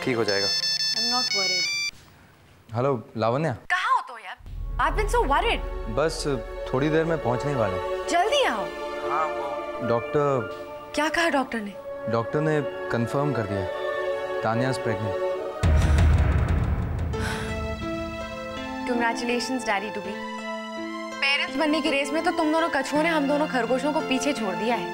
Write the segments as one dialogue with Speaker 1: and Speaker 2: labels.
Speaker 1: ठीक हो जाएगा।
Speaker 2: I'm not worried.
Speaker 1: Hello Lavanya.
Speaker 2: कहाँ हो तो यार? I've been so worried.
Speaker 1: बस थोड़ी देर में पहुंचने वाले हैं।
Speaker 2: जल्दी आओ।
Speaker 1: हाँ वो डॉक्टर।
Speaker 2: क्या कहा डॉक्टर ने?
Speaker 1: डॉक्टर ने कंफर्म कर दिया, Tania is pregnant.
Speaker 2: Congratulations, Daddy to be. Parents बनने की रेस में तो तुम दोनों कछुओं ने हम दोनों खरगोशों को पीछे छोड़ दिया है।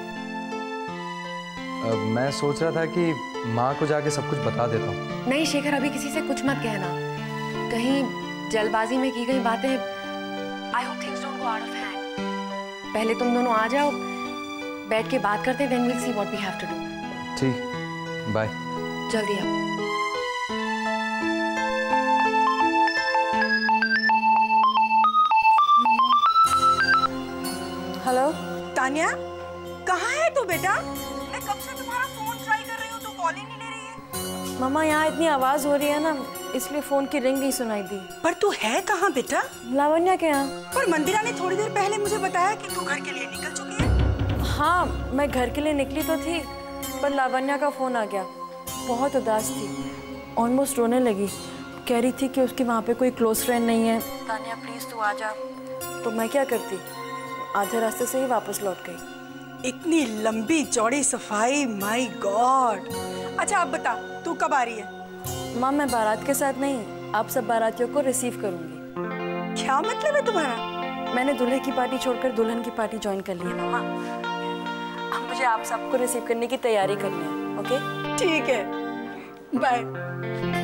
Speaker 1: मैं सोच रहा था कि माँ को जाके सब कुछ बता देता हूँ।
Speaker 2: नहीं शेखर, अभी किसी से कुछ मत कहना। कहीं जल्दबाजी में की गई बातें I hope things don't go out of hand. पहले तुम दोनों आ जाओ, बैठ के बात करते हैं, then we'll see what we have to do.
Speaker 1: ठीक, बाय।
Speaker 2: जल्दी आओ। हेलो
Speaker 3: तानिया, कहाँ है तू बेटा? मैं कब से तुम्हारा फोन ट्राई कर रही हूँ, तू कॉल ही नहीं ले रही है।
Speaker 2: मम्मा, यहाँ इतनी आवाज हो रही है ना, इसलिए फोन की रिंग नहीं सुनाई दी।
Speaker 3: पर तू है कहाँ बेटा?
Speaker 2: लावण्या के यहाँ।
Speaker 3: पर मंदिरा ने थोड़ी देर पहले मुझे बताया कि तू घर के लिए निकल चुकी है।
Speaker 2: हाँ, मैं घर के लिए निकली तो थी, पर लावण्या का फोन आ गया। बहुत उदास थी, ऑलमोस्ट रोने लगी। कह रही थी कि उसके वहाँ पे कोई क्लोज फ्रेंड नहीं है। तानिया प्लीज तू आ जा। तो मैं क्या करती, आधे रास्ते से ही वापस लौट गई।
Speaker 3: इतनी लंबी चौड़ी सफाई, माय गॉड। अच्छा आप बता, तू कब आ रही है?
Speaker 2: माँ, मैं बारात के साथ नहीं, आप सब बारातियों को रिसीव करूंगी।
Speaker 3: क्या मतलब है तुम्हारा?
Speaker 2: मैंने दूल्हे की पार्टी छोड़कर दुल्हन की पार्टी ज्वाइन कर ली है मामा। अब मुझे आप सबको रिसीव करने की तैयारी करनी है। ओके?
Speaker 3: ठीक है, बाय।